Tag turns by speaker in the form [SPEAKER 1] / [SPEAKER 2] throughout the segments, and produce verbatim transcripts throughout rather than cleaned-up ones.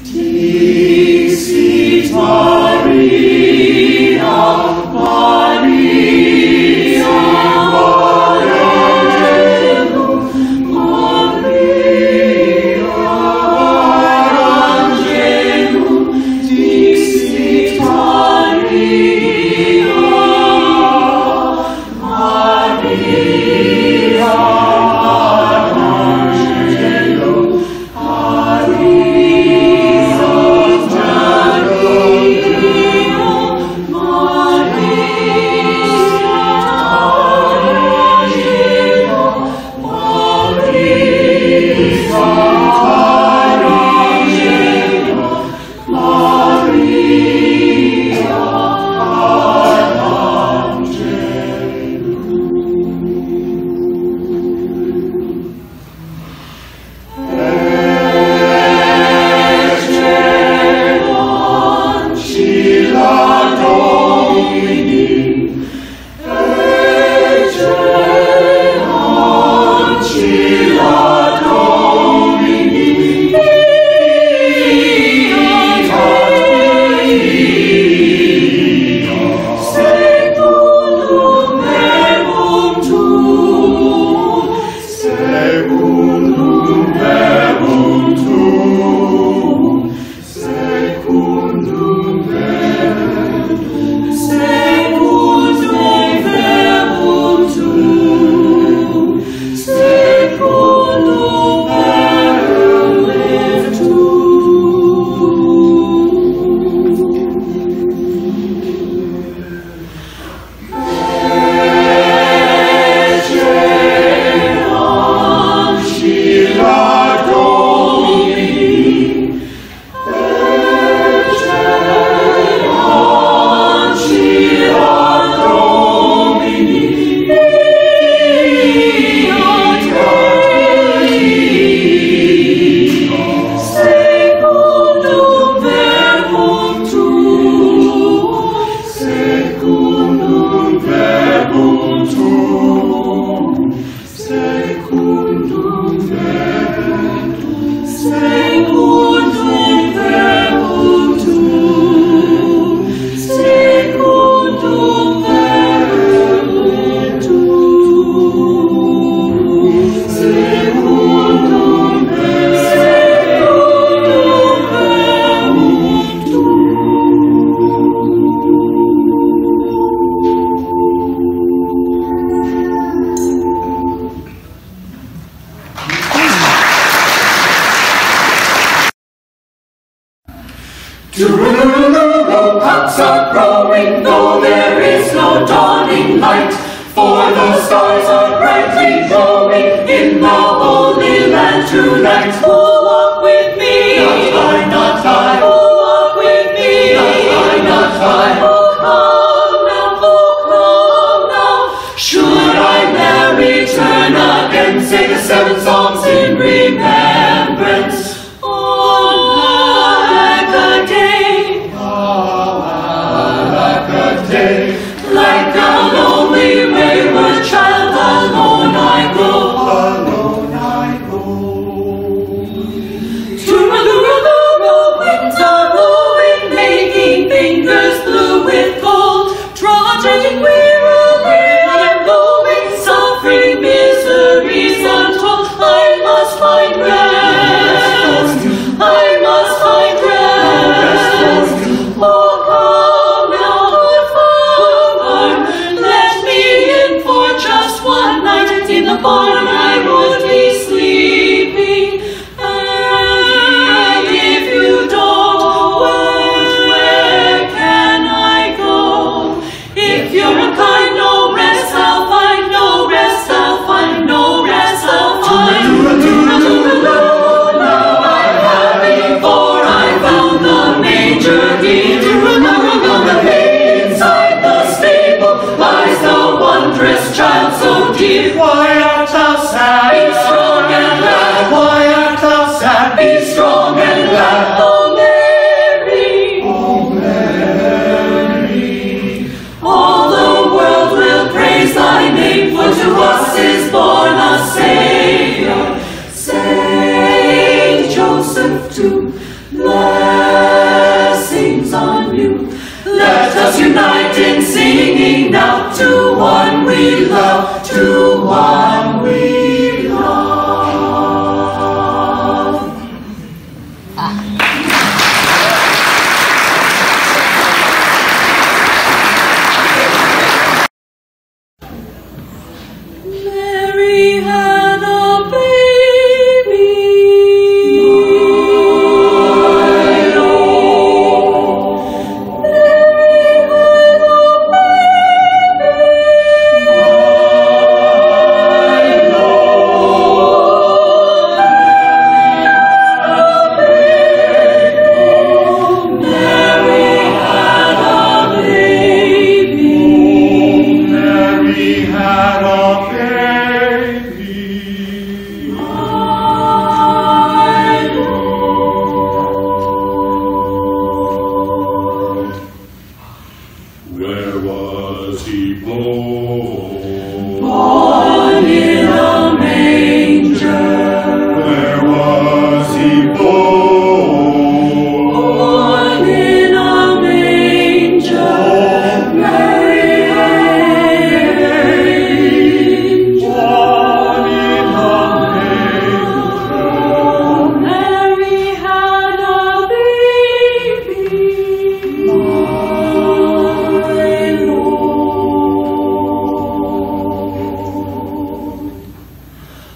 [SPEAKER 1] Dixit Maria, Maria, Angelum, Maria, Angelum, Dixit Maria, Maria, Angelum,
[SPEAKER 2] Row, cocks are crowing, though there is no dawning light, for the stars are brightly glowing in the Holy Land tonight. Who walk with me? Not I, not I. Who walk with me? Not I, not I. Oh, come now, oh, come now. Should I ne'er return again, say the seven psalms in remembrance. Like a lonely wayward child, alone I go, alone I go. Tooraloo-roo-roo, winds are blowing, making fingers blue with cold. Trudging wearily I'm going, suffering miseries untold. I must find rest, I must find rest. Oh, come now, in the barn I would be sleeping, and if you don't, where can I go? If you're unkind, no rest I'll find, no rest I'll find, no rest I'll find. Now I'm happy, for I found the manger here. The hay inside the stable lies the wondrous child so dear. Why art thou sad? Be strong and glad. Why art thou sad? Be strong and glad. Oh Mary, oh Mary, all the world will praise thy name, for to us is born a Savior. Saint Joseph to bless.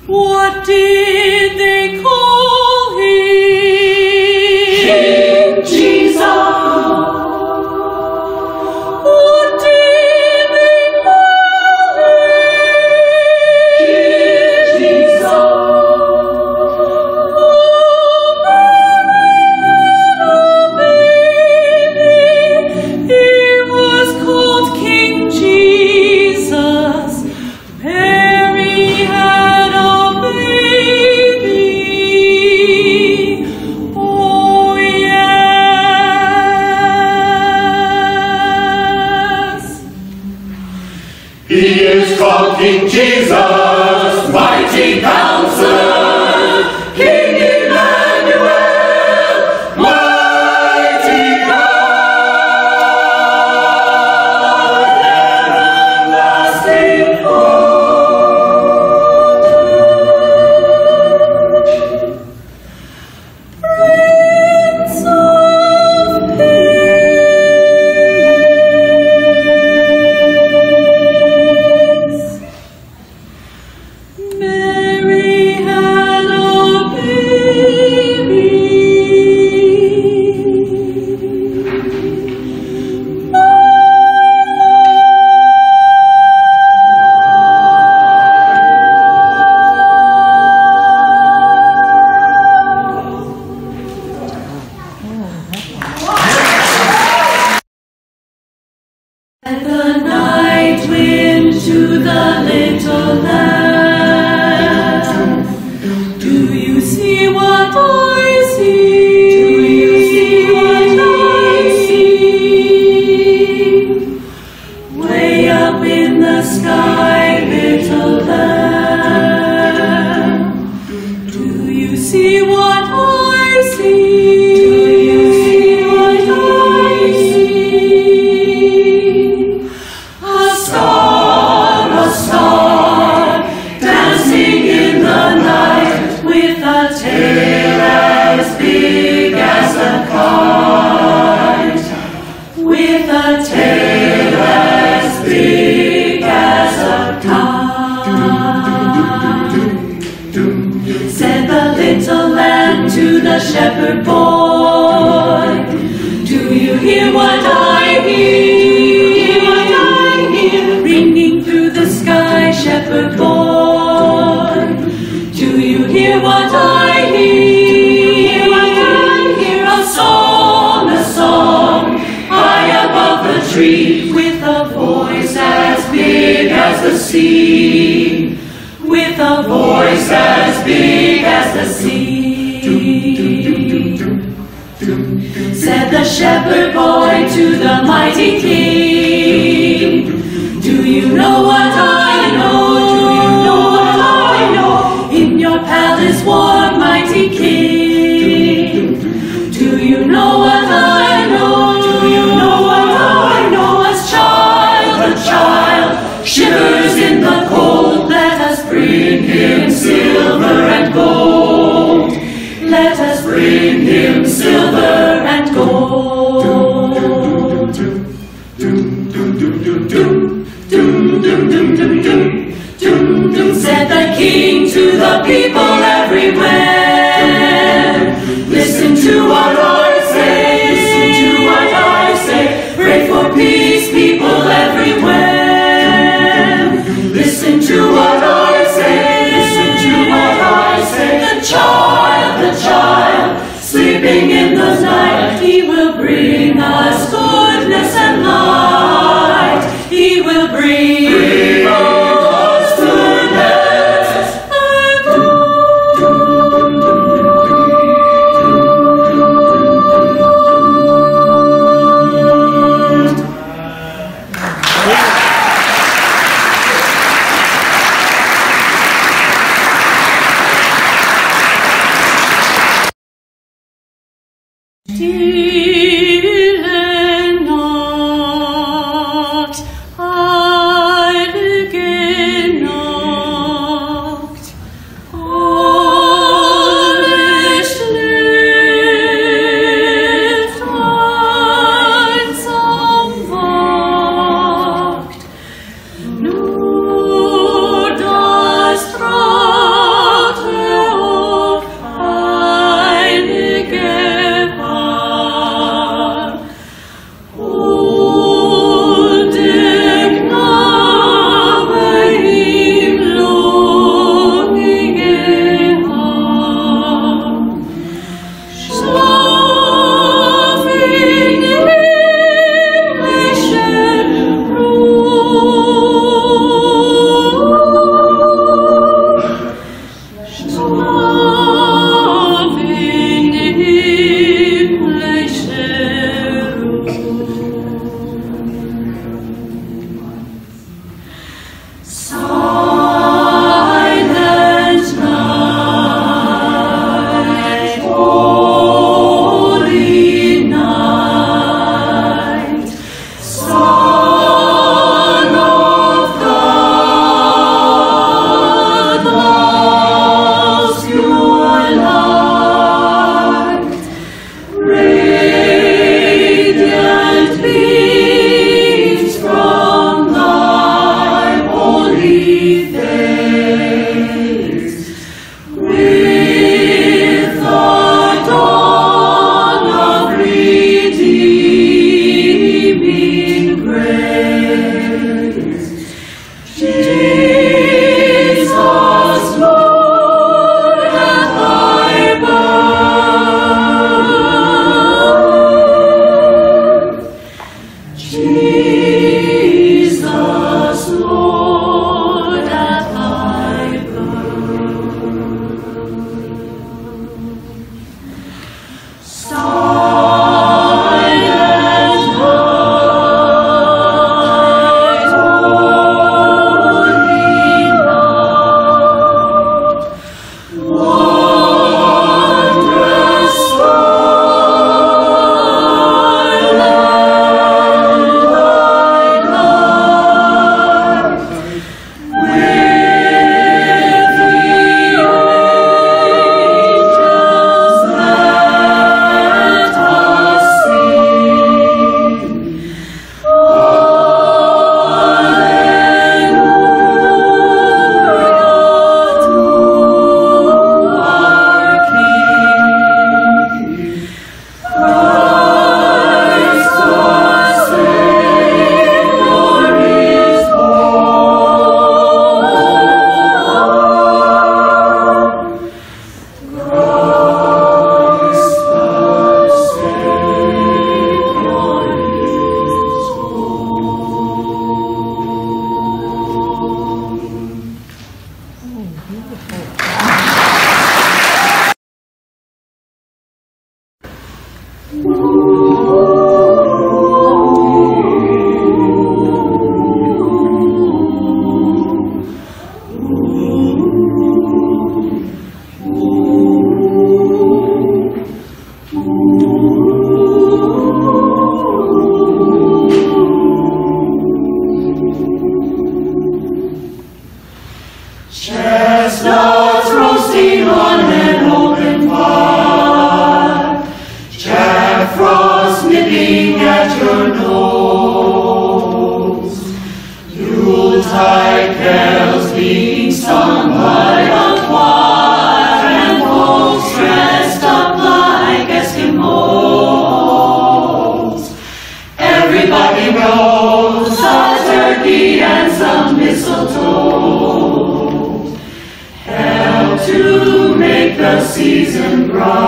[SPEAKER 2] What did they call him?
[SPEAKER 1] King Jesus.
[SPEAKER 2] What did they call him?
[SPEAKER 1] King Jesus.
[SPEAKER 2] Oh, baby, he was called King Jesus. Mary had a baby. Oh, yes.
[SPEAKER 1] He is called King Jesus, mighty counselor, King Emmanuel, mighty God, everlasting
[SPEAKER 2] Prince of Peace. Mary had a baby. And the night wind to the little lamb. Do you see what I see? Do you see what I see? Way up in the sky, little lamb. Do you see what I see? Do you see what I see? A star, a star, dancing in the night with a tail as big as a kite. With a tail as big as a kite. Said the little lamb to the shepherd boy, do you hear what I hear? What I hear? Ringing through the sky, shepherd boy. Do you hear what I hear? What I hear? A song, a song, high above the tree, with a voice as big as the sea. With a voice as big as the sea. Said the shepherd boy to the mighty king, do you know what I know? Do you know what I know? In your palace warm, mighty king. Do you know what I know? Do you know what I know? As child, a child shivers in the cold, let us bring him silver and gold. Let us bring him silver and gold. Said the king to the people everywhere, listen to what I say, listen to what I say, pray for peace, people everywhere. Listen to what I say, listen to what I say. The child, the child, sleeping in the night, he will bring us goodness and light. He will bring, bring us goodness and Still and not, I've again knocked. All is lift, eyes unlocked, nor does thrive.
[SPEAKER 1] Yuletide carols being sung by a choir, and folks dressed up like Eskimos. Everybody knows a turkey and some mistletoe help to make the season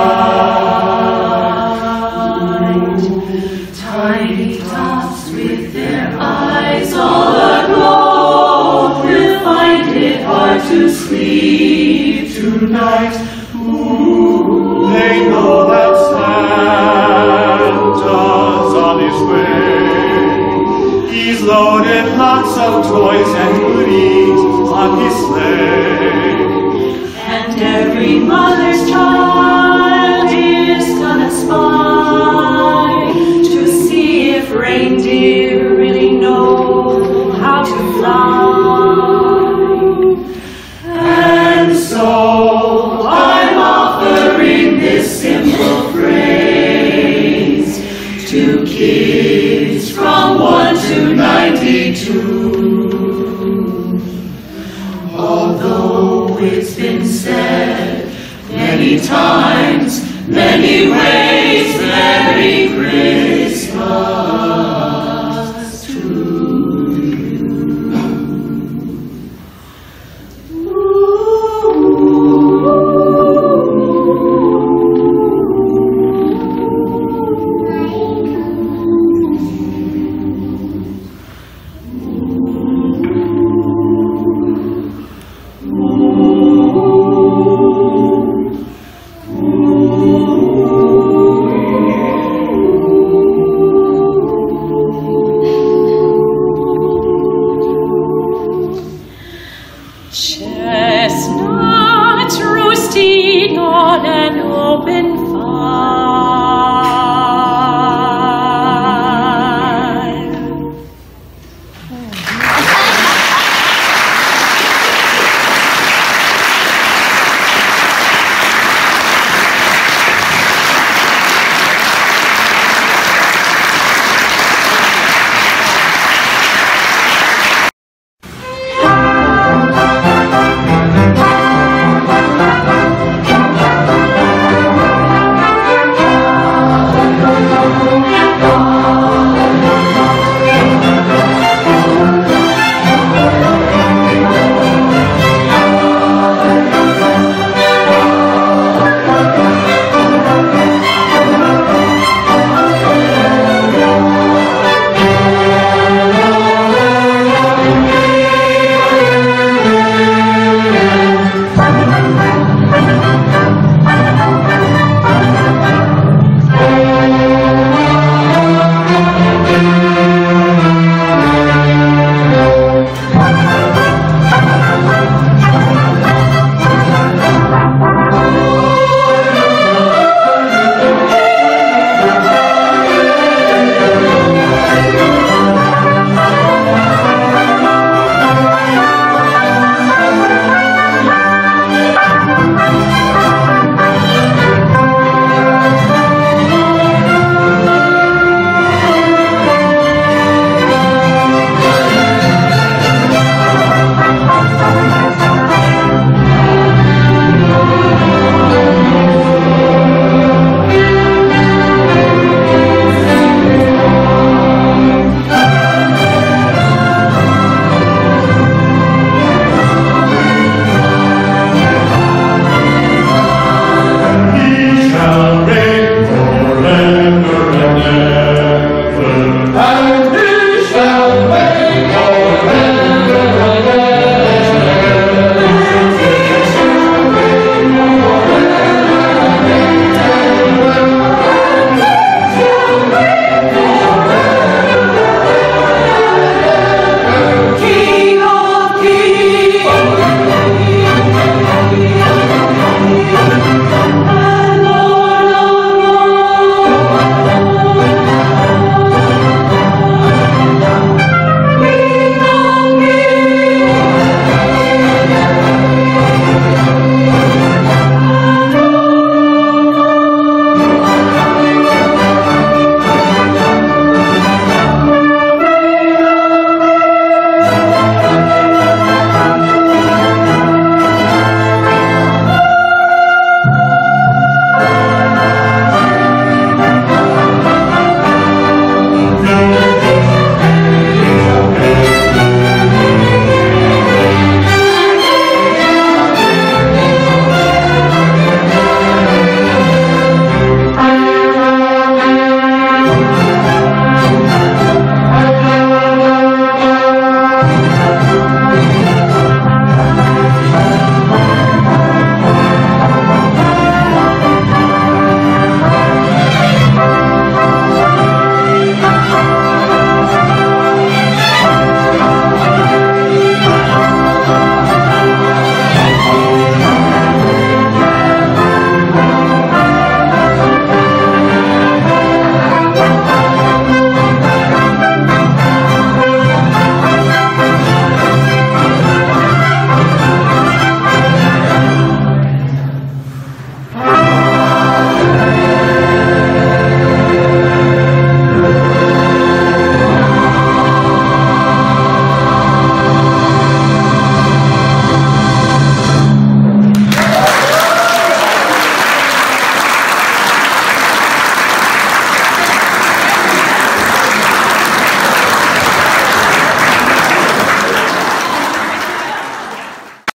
[SPEAKER 1] bright. Tiny tots with their eyes all aglow will find it hard to sleep tonight. Ooh, they know that Santa's on his way. He's loaded lots of toys and goodies on his sleigh. And every mother's child is gonna spy to see if reindeer really know how to fly. And so I'm offering this simple phrase to kids from one to ninety-two. Although it's been said many times, many ways, Merry Christmas.